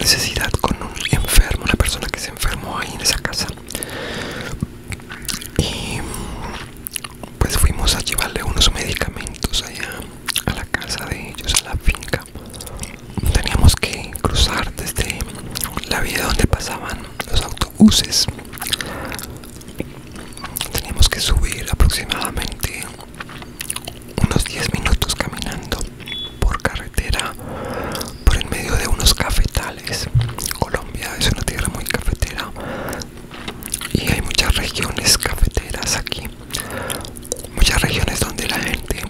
necesidad con un enfermo, una persona que se enfermó ahí en esa casa. Y pues fuimos a llevarle unos medicamentos allá a la casa de ellos, a la finca. Teníamos que cruzar desde la vía donde pasaban los autobuses. Teníamos que subir aproximadamente unos 10 minutos caminando por carretera, por en medio de unos cafetales. Colombia es una tierra muy cafetera y hay muchas regiones cafeteras aquí, muchas regiones donde la gente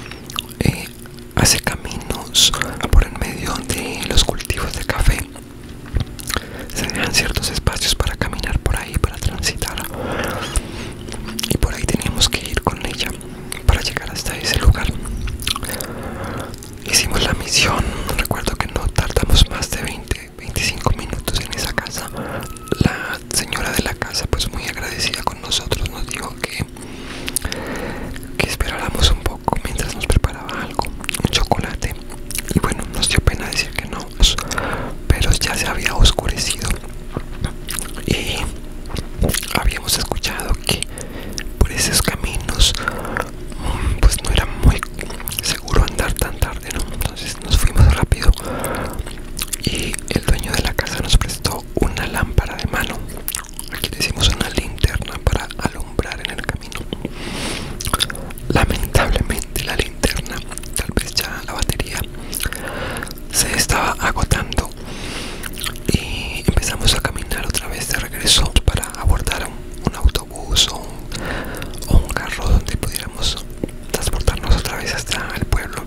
hace caminos por en medio de los cultivos de café. Se dejan ciertos espacios para caminar por ahí, para transitar, y por ahí teníamos que ir con ella para llegar hasta ese lugar. Hicimos la misión. Recuerdo que no tardamos más de 25 minutos en esa casa. La señora de la casa, pues muy agradecida con nosotros, nos dijo que esperáramos un poco mientras nos preparaba algo, un chocolate. Y bueno, nos dio pena decir que no, pero ya se había oscurecido y habíamos escuchado que por esos caminos pues no era muy seguro andar tan tarde, ¿no? Entonces nos fuimos rápido y el dueño de la casa nos prestó una lámpara de mano. Aquí decimos una linterna para alumbrar en el camino. Lamentablemente la linterna, tal vez ya la batería se estaba agotando y empezamos a caminar otra vez de regreso para abordar un autobús o un carro donde pudiéramos transportarnos otra vez hasta el pueblo.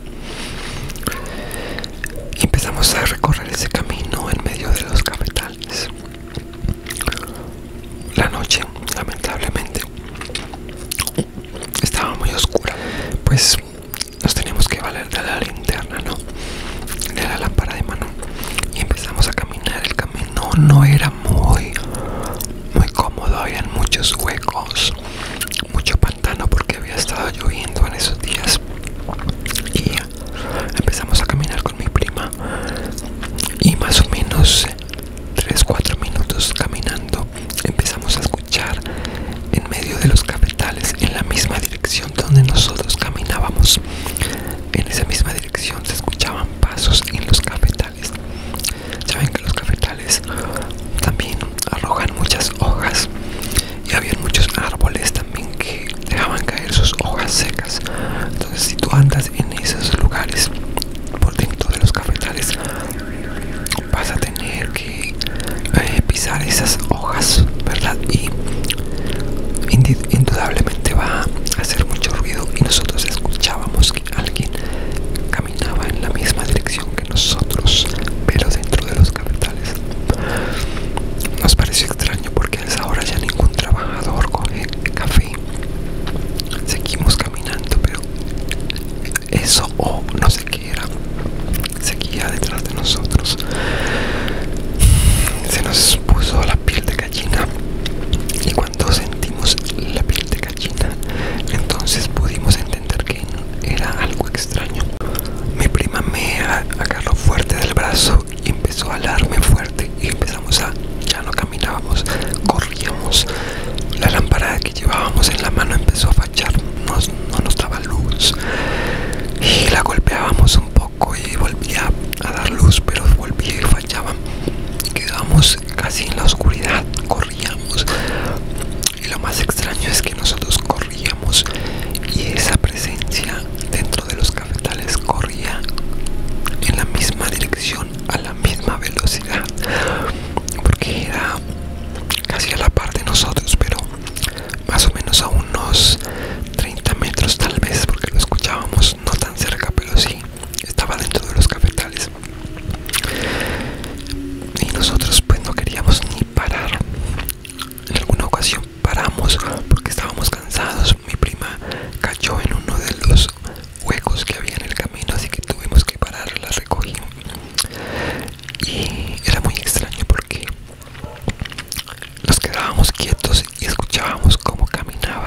Y empezamos a recorrer ese camino en medio de los cafetales. La noche, lamentablemente, estaba muy oscura, pues nos teníamos que valer de la linterna, ¿no? De la lámpara de mano, y empezamos a caminar. El camino no era muy cómodo, habían muchos huecos, mucho pantano porque había estado lloviendo en esos días. Y empezamos a caminar con mi prima y más o menos 3-4 minutos caminando empezamos a escuchar en medio de los cafetales, en la misma dirección donde nosotros caminábamos, en esa misma dirección se escuchaban pasos en los cafetales. Saben que los cafetales también arrojan muchas hojas y había muchos árboles también que dejaban caer sus hojas secas. Entonces si tú andas en esos lugares por dentro de los cafetales, vas a tener que pisar esas hojas, ¿verdad? Y indudablemente va a hacer mucho ruido, y nosotros escuchábamos que alguien caminaba en la misma dirección que nosotros, pero dentro de los cafetales. Nos pareció extraño porque a esa hora ya ningún trabajador coge café. Seguimos caminando, pero eso o no sé qué era seguía detrás de nosotros. Se nos puso la piel de gallina, y cuando sentimos la piel de gallina, entonces pudimos entender que era algo extraño. Mi prima me agarró fuerte del brazo y empezó a alarme fuerte, y ya no caminábamos, corríamos. La lámpara que llevábamos en la mano empezó a fallar, no nos daba luz, y la golpeábamos un poco y volvía a dar luz, pero volvía y fallaba. Quedábamos casi en la oscuridad, corríamos, y lo más extraño es que nosotros corríamos y esa presencia dentro de los cafetales corría en la misma dirección, a la misma velocidad, porque era casi a la par de nosotros, pero más o menos a unos 30 metros tal vez, porque lo escuchábamos no tan cerca, pero sí estaba dentro de los cafetales. Y nosotros pues no queríamos ni parar. En alguna ocasión paramos porque estábamos cansados. Mi prima cayó en uno de los huecos que había en el camino, así que tuvimos que parar, la recogí. Y era muy extraño porque nos quedábamos quietos y escuchábamos cómo caminaba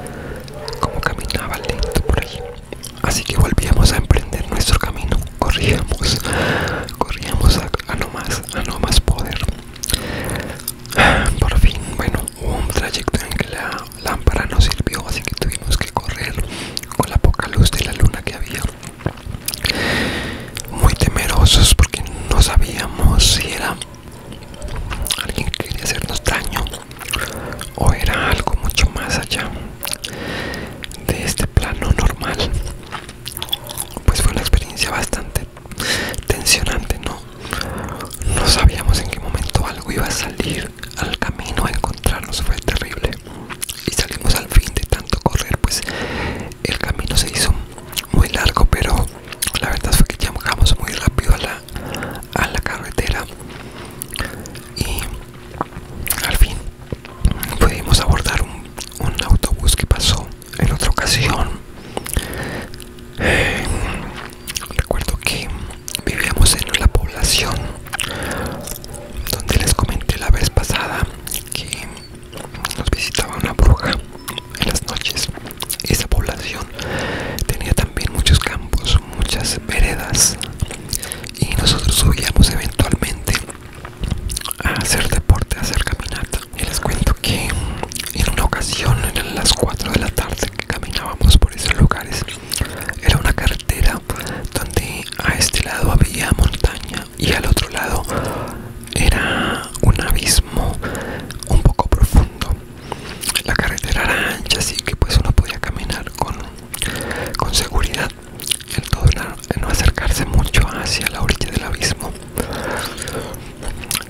lento por ahí. Así que volvíamos a emprender nuestro camino. Corríamos a no más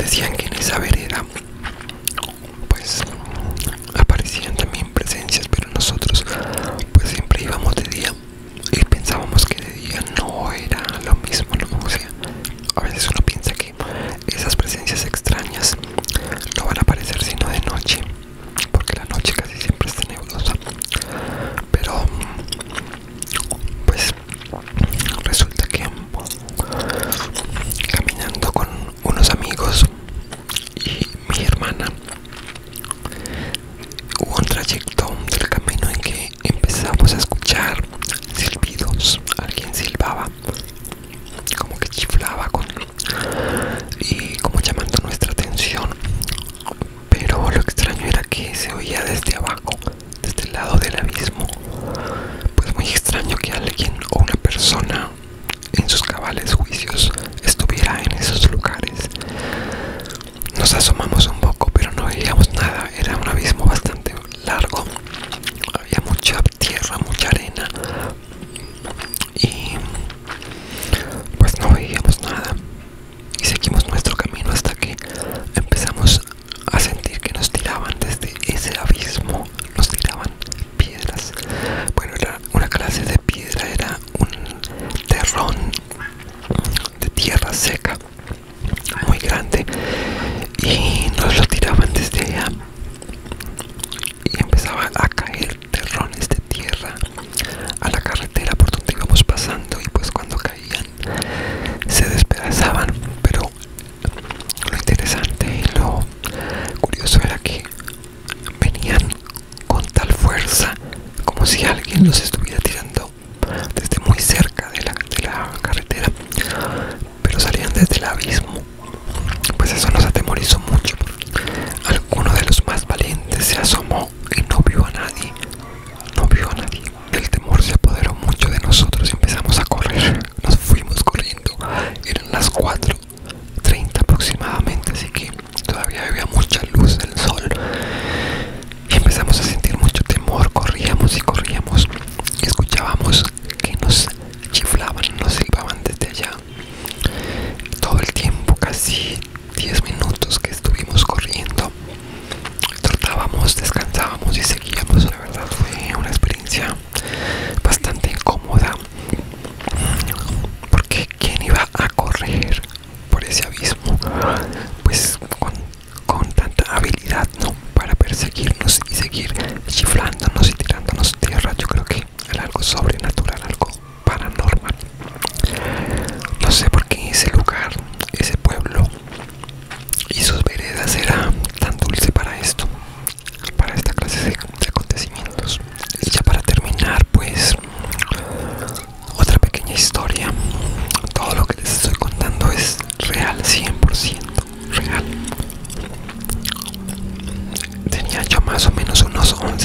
decían que en esa vereda pues aparecían también presencias, pero nosotros pues siempre íbamos de día y pensábamos que de día no era lo mismo, ¿no? O sea, a veces uno piensa que esas presencias extrañas no van a aparecer sino de noche, porque la noche casi siempre es tenebrosa. Pero pues resulta que caminando con unos amigos y mi hermana, hubo un trayecto del camino en que empezamos a escuchar silbidos. Alguien silbaba, como que chiflaba y como llamando nuestra atención, pero lo extraño era que se oía desde abajo, desde el lado del abismo. Pues muy extraño que alguien o una persona en sus cabales juicios estuviera en esos lugares. Nos asomamos un poco, pero no veíamos nada. Era un abismo bastante largo, había mucha tierra, mucha arena y pues no veíamos nada, y seguimos nuestro camino hasta que empezamos a sentir que nos tiraban desde ese abismo, nos tiraban piedras. Bueno, era una clase de piedra, era un terrón de tierra seca muy grande, y nos lo tiraban desde allá y empezaba a caer terrones de tierra a la carretera por donde íbamos pasando, y pues cuando caían se despedazaban. Pero lo interesante y lo curioso era que venían con tal fuerza como si alguien los estuviera tirando desde muy cerca de la carretera, pero salían desde el abismo. Pues eso nos atemorizó mucho. Alguno de los más valientes se asomó y no vio a nadie. No vio a nadie. El temor se apoderó mucho de nosotros y empezamos a correr. Nos fuimos corriendo. Eran las 4:30 aproximadamente, así que todavía había mucha luz del sol. Y empezamos a sentir mucho temor. Corríamos y corríamos. Y escuchábamos que nos chiflaban, nos silbaban desde allá. Todo el tiempo, casi 10 minutos que estuvimos corriendo, trotábamos, descansábamos y seguíamos. La verdad fue una experiencia bastante incómoda, porque ¿quién iba a correr por ese abismo pues con tanta habilidad, no? Para perseguirnos y seguir chiflándonos y tirándonos tierra. Yo creo que era algo sobrenatural, algo paranormal. No sé por qué ese lugar, ese pueblo y sus veredas era tan dulce para esto, para esta clase de acontecimientos. Y ya para terminar, pues otra pequeña historia. Todo lo que les estoy contando es real, 100% real. Tenía yo más o menos unos 11